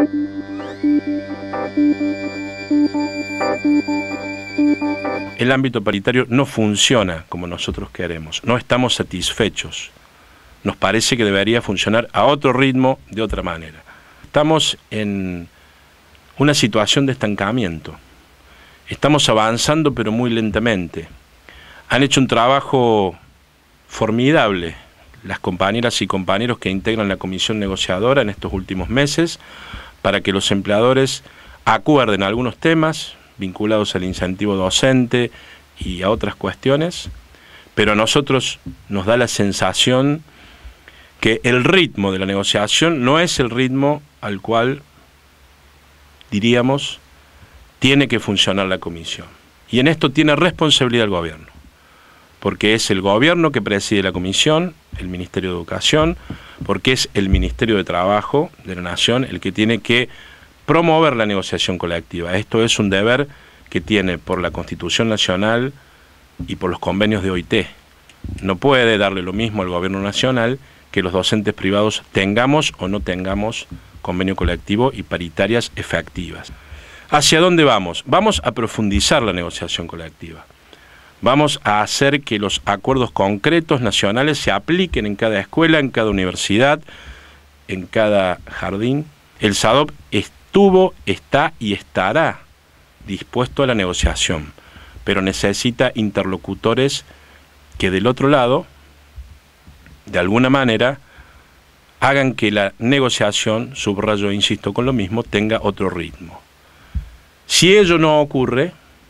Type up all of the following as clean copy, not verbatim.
El ámbito paritario no funciona como nosotros queremos, no estamos satisfechos. Nos parece que debería funcionar a otro ritmo, de otra manera. Estamos en una situación de estancamiento. Estamos avanzando, pero muy lentamente. Han hecho un trabajo formidable las compañeras y compañeros que integran la comisión negociadora en estos últimos meses para que los empleadores acuerden algunos temas vinculados al incentivo docente y a otras cuestiones, pero a nosotros nos da la sensación que el ritmo de la negociación no es el ritmo al cual, diríamos, tiene que funcionar la comisión. Y en esto tiene responsabilidad el gobierno, porque es el gobierno que preside la comisión, el Ministerio de Educación, porque es el Ministerio de Trabajo de la Nación el que tiene que promover la negociación colectiva. Esto es un deber que tiene por la Constitución Nacional y por los convenios de OIT. No puede darle lo mismo al gobierno nacional que los docentes privados tengamos o no tengamos convenio colectivo y paritarias efectivas. ¿Hacia dónde vamos? Vamos a profundizar la negociación colectiva. Vamos a hacer que los acuerdos concretos nacionales se apliquen en cada escuela, en cada universidad, en cada jardín. El SADOP estuvo, está y estará dispuesto a la negociación, pero necesita interlocutores que del otro lado, de alguna manera, hagan que la negociación, subrayo, insisto con lo mismo, tenga otro ritmo. Si ello no ocurre,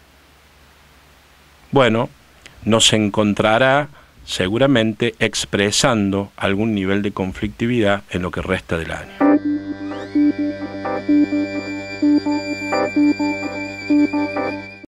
bueno, nos encontrará seguramente expresando algún nivel de conflictividad en lo que resta del año.